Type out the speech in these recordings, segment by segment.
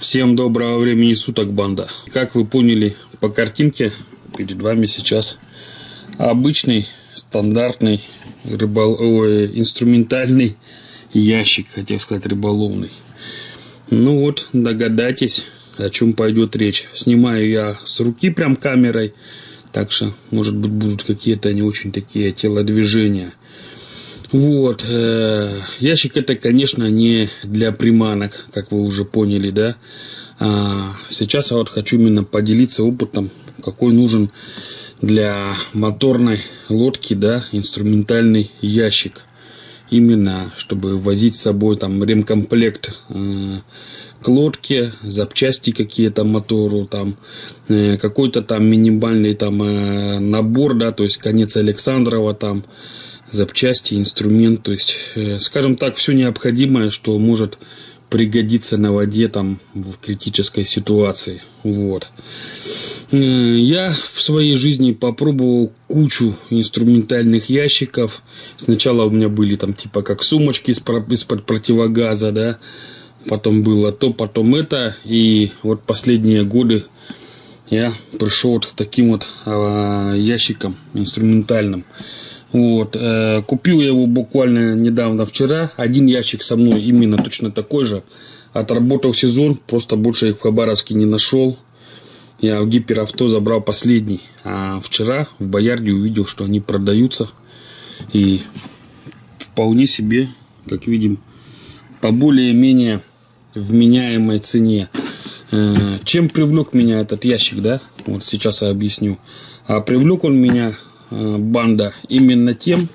Всем доброго времени суток, банда. Как вы поняли по картинке, перед вами сейчас обычный, стандартный инструментальный ящик, хотел сказать рыболовный. Ну вот, догадайтесь, о чем пойдет речь. Снимаю я с руки прям камерой, так что, может быть, будут какие-то не очень такие телодвижения. Вот, ящик это, конечно, не для приманок, как вы уже поняли, да. Сейчас я вот хочу именно поделиться опытом, какой нужен для моторной лодки, да, инструментальный ящик. Именно, чтобы возить с собой там ремкомплект к лодке, запчасти какие-то мотору, там какой-то там минимальный там набор, да, то есть конец Александрова там. Запчасти, инструмент, то есть, скажем так, все необходимое, что может пригодиться на воде там в критической ситуации. Вот. Я в своей жизни попробовал кучу инструментальных ящиков. Сначала у меня были там типа как сумочки из-под противогаза, да. Потом было то, потом это. И вот последние годы я пришел вот к таким вот ящикам инструментальным. Вот, купил я его буквально недавно, вчера. Один ящик со мной именно точно такой же. Отработал сезон, просто больше их в Хабаровске не нашел. Я в гиперавто забрал последний. А вчера в Боярде увидел, что они продаются. И вполне себе, как видим, по более-менее вменяемой цене. Чем привлек меня этот ящик, да? Вот сейчас я объясню. А привлек он меня, банда, именно тем,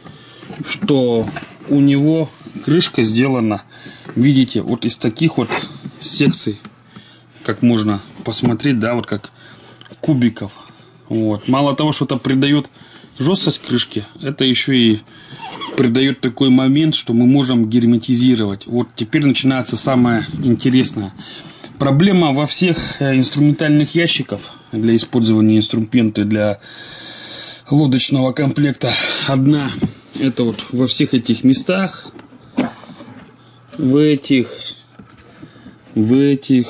что у него крышка сделана, видите, вот из таких вот секций, как можно посмотреть, да, вот как кубиков. Вот. Мало того, что это придает жесткость крышке, это еще и придает такой момент, что мы можем герметизировать. Вот теперь начинается самое интересное. Проблема во всех инструментальных ящиках для использования инструмента для лодочного комплекта одна. Это вот во всех этих местах, в этих, где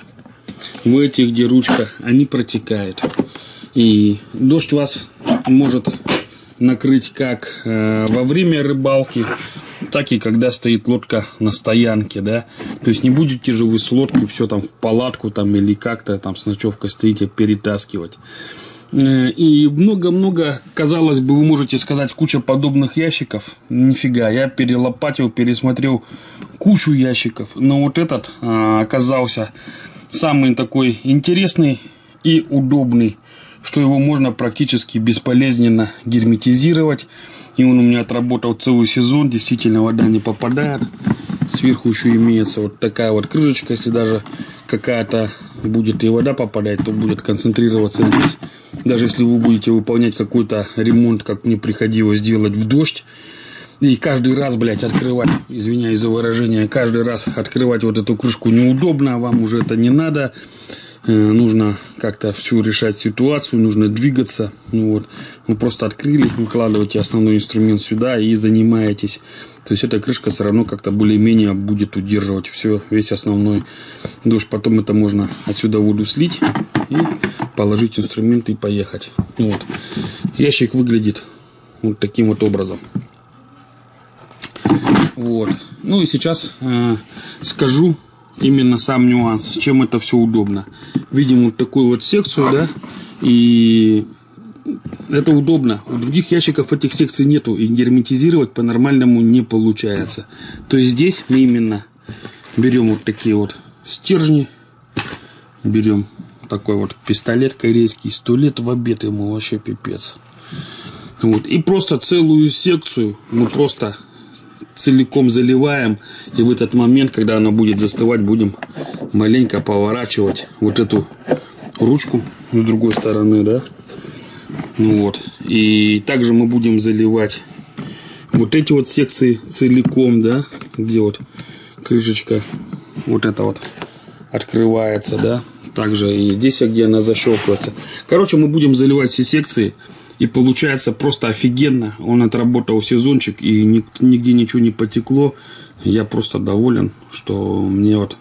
ручка, они протекают. И дождь вас может накрыть как во время рыбалки, так и когда стоит лодка на стоянке, да. То есть не будете же вы с лодки все там в палатку там или как-то там с ночевкой стоите перетаскивать. И много-много, казалось бы, вы можете сказать, куча подобных ящиков. Нифига, я перелопатил, пересмотрел кучу ящиков. Но вот этот оказался самый такой интересный и удобный, что его можно практически бесполезненно герметизировать. И он у меня отработал целый сезон. Действительно, вода не попадает. Сверху еще имеется вот такая вот крышечка. Если даже какая-то будет и вода попадать, то будет концентрироваться здесь. Даже если вы будете выполнять какой-то ремонт, как мне приходилось делать в дождь, и каждый раз, блядь, открывать, извиняюсь за выражение, каждый раз открывать вот эту крышку неудобно, вам уже это не надо. Нужно как-то всю решать ситуацию, нужно двигаться. Вот. Вы просто открыли, выкладываете основной инструмент сюда и занимаетесь. То есть эта крышка все равно как-то более-менее будет удерживать все, весь основной дождь. Потом это можно отсюда воду слить и положить инструмент и поехать. Вот. Ящик выглядит вот таким вот образом. Вот. Ну и сейчас скажу именно сам нюанс, чем это все удобно. Видим вот такую вот секцию, да, и это удобно. У других ящиков этих секций нету, и герметизировать по-нормальному не получается. То есть здесь мы именно берем вот такие вот стержни, берем такой вот пистолет корейский, 100 лет в обед ему, вообще пипец. Вот. И просто целую секцию мы просто целиком заливаем, и в этот момент, когда она будет застывать, будем маленько поворачивать вот эту ручку с другой стороны, да. Ну вот. И также мы будем заливать вот эти вот секции целиком, да, где вот крышечка вот эта вот открывается, да. Также и здесь, где она защелкивается. Короче, мы будем заливать все секции. И получается просто офигенно. Он отработал сезончик, и нигде ничего не потекло. Я просто доволен, что мне вот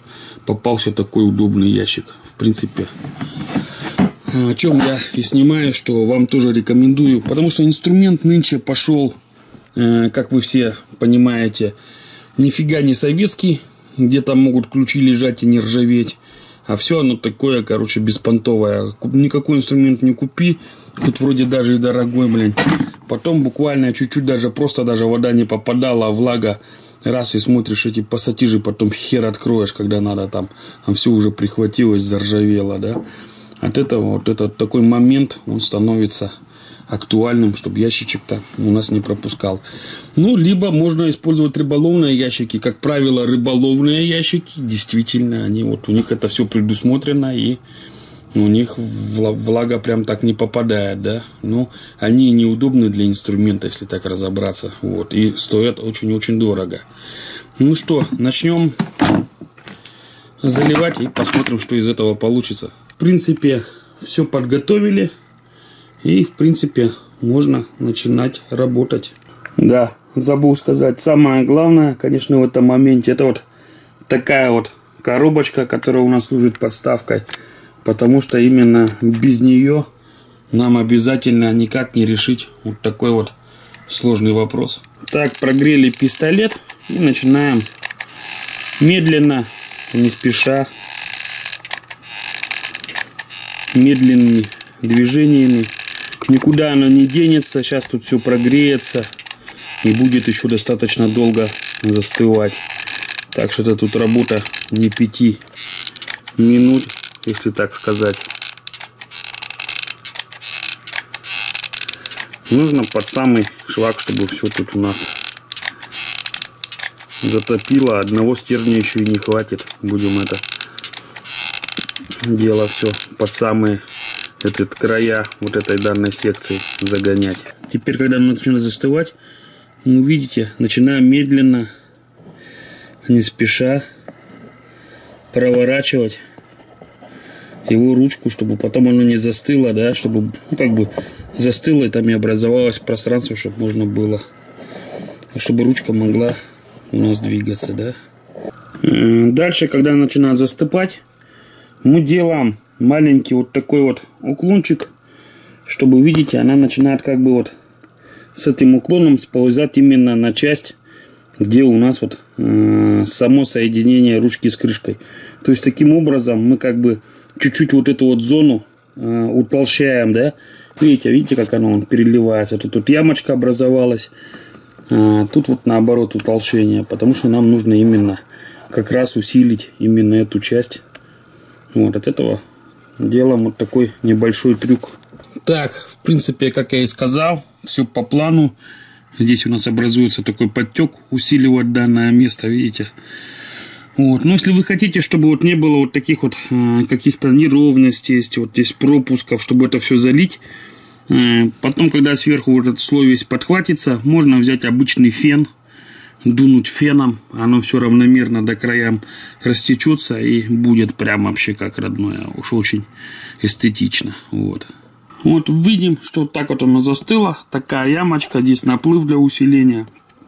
попался такой удобный ящик. В принципе, о чем я и снимаю, что вам тоже рекомендую. Потому что инструмент нынче пошел, как вы все понимаете, нифига не советский, где там могут ключи лежать и не ржаветь. А все оно такое, короче, беспонтовое. Никакой инструмент не купи, хоть вроде даже и дорогой, блин. Потом буквально чуть-чуть даже просто даже вода не попадала, а влага. Раз и смотришь эти пассатижи, потом хер откроешь, когда надо там все уже прихватилось, заржавело, да. От этого вот этот такой момент, он становится актуальным, чтобы ящичек-то у нас не пропускал. Ну, либо можно использовать рыболовные ящики. Как правило, рыболовные ящики, действительно, они вот у них это все предусмотрено, и у них влага прям так не попадает, да. Но они неудобны для инструмента, если так разобраться. Вот, и стоят очень-очень дорого. Ну что, начнем заливать и посмотрим, что из этого получится. В принципе, все подготовили. И, в принципе, можно начинать работать. Да, забыл сказать, самое главное, конечно, в этом моменте, это вот такая вот коробочка, которая у нас служит подставкой. Потому что именно без нее нам обязательно никак не решить вот такой вот сложный вопрос. Так, прогрели пистолет и начинаем медленно, не спеша, медленными движениями. Никуда оно не денется. Сейчас тут все прогреется и будет еще достаточно долго застывать. Так что это тут работа не 5 минут, если так сказать. Нужно под самый швак, чтобы все тут у нас затопило. Одного стержня еще и не хватит. Будем это дело все под самые края вот этой данной секции загонять. Теперь, когда оно начинает застывать, вы увидите, начинаем медленно, не спеша проворачивать его ручку, чтобы потом оно не застыло, да, чтобы как бы застыло и там и образовалось пространство, чтобы можно было, чтобы ручка могла у нас двигаться, да. Дальше, когда она начинает застывать, мы делаем маленький вот такой вот уклончик, чтобы, видите, она начинает как бы вот с этим уклоном сползать именно на часть, где у нас вот само соединение ручки с крышкой. То есть таким образом мы как бы чуть-чуть вот эту вот зону утолщаем, да. Видите, как оно переливается. Тут ямочка образовалась, тут вот наоборот утолщение, потому что нам нужно именно как раз усилить именно эту часть. Вот от этого делаем вот такой небольшой трюк. Так, в принципе, как я и сказал, все по плану. Здесь у нас образуется такой подтек, усиливать данное место, видите. Вот. Но если вы хотите, чтобы вот не было вот таких вот каких-то неровностей, вот здесь пропусков, чтобы это все залить, потом, когда сверху вот этот слой весь подхватится, можно взять обычный фен, дунуть феном, оно все равномерно до краям растечется и будет прям вообще как родное, уж очень эстетично. Вот видим, что вот так вот оно застыло, такая ямочка, здесь наплыв для усиления,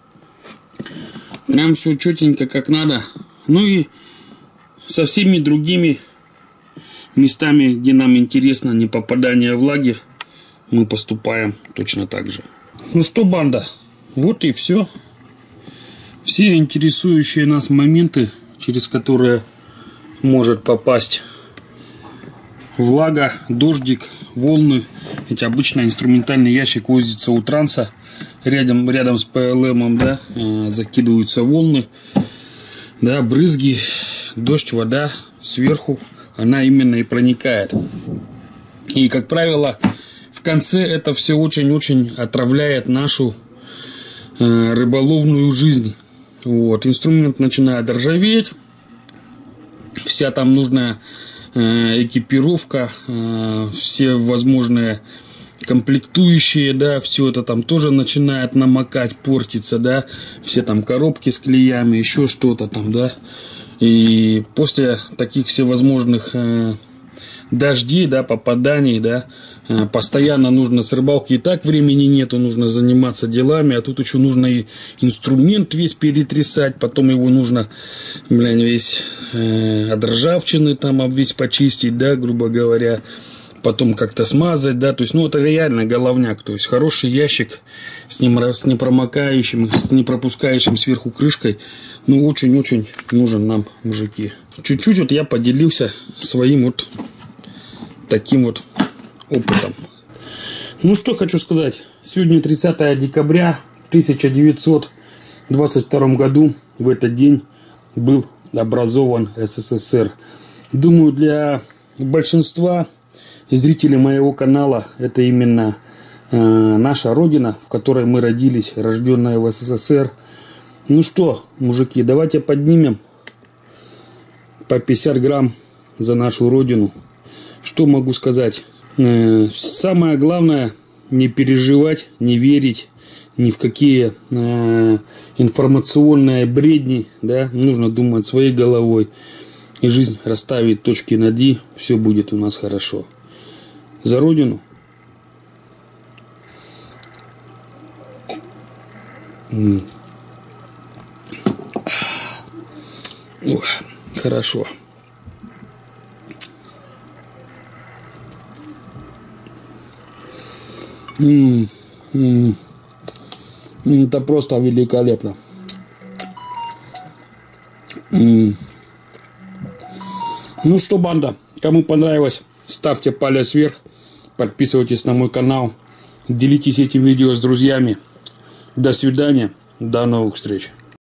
прям все четенько как надо. Ну и со всеми другими местами, где нам интересно не попадание влаги, мы поступаем точно так же. Ну что, банда, вот и все. Все интересующие нас моменты, через которые может попасть влага, дождик, волны. Ведь обычно инструментальный ящик возится у транса. Рядом с ПЛМом, да, закидываются волны, да, брызги, дождь, вода сверху. Она именно и проникает. И, как правило, в конце это все очень-очень отравляет нашу рыболовную жизнь. Вот, инструмент начинает ржаветь, вся там нужная экипировка, все возможные комплектующие, да, все это там тоже начинает намокать, портиться, да, все там коробки с клеями, еще что-то там, да, и после таких всевозможных дождей, да, попаданий, да, постоянно нужно с рыбалки, и так времени нету, нужно заниматься делами, а тут еще нужно и инструмент весь перетрясать, потом его нужно, весь от ржавчины там весь почистить, да, грубо говоря, потом как-то смазать, да, то есть, это реально головняк, то есть, хороший ящик с непромокающим, с непропускающим сверху крышкой, очень-очень нужен нам, мужики. Чуть-чуть я поделился своим таким опытом. Что хочу сказать. Сегодня 30 декабря в 1922 году, в этот день был образован СССР. Думаю, для большинства зрителей моего канала это именно наша родина, в которой мы родились, рожденная в СССР. Мужики, давайте поднимем по 50 грамм за нашу родину. Что могу сказать? Самое главное, не переживать, не верить ни в какие информационные бредни, да? Нужно думать своей головой. И жизнь расставит точки над «и», все будет у нас хорошо. За родину. Хорошо. Это просто великолепно. Банда, кому понравилось, ставьте палец вверх, подписывайтесь на мой канал, делитесь этим видео с друзьями. До свидания, до новых встреч.